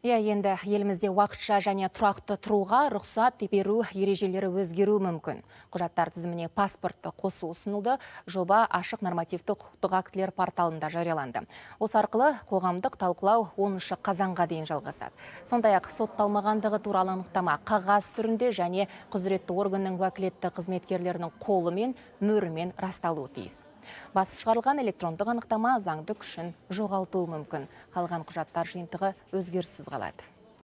Енді елімізде уақытша және тұрақты тұруға рұқсат беру ережелері өзгеру мүмкін. Құжаттар тізіміне паспортты қосу ұсынылды. Жоба ашық нормативті құқықтық актілер порталында жарияланды. Осы арқылы қоғамдық талқылау 10 қазанға дейін жалғасады. Сондай-ақ сотталмағандығы туралы анықтама қағаз түрінде және құзыретті органның уәкілетті қызметкерлерінің қолымен, мөрімен расталуы тиіс. Басып шығарылған электрондық анықтама заңды күшін жоғалтуы мүмкін. Қалған құжаттар жиынтығы өзгеріссіз қалады.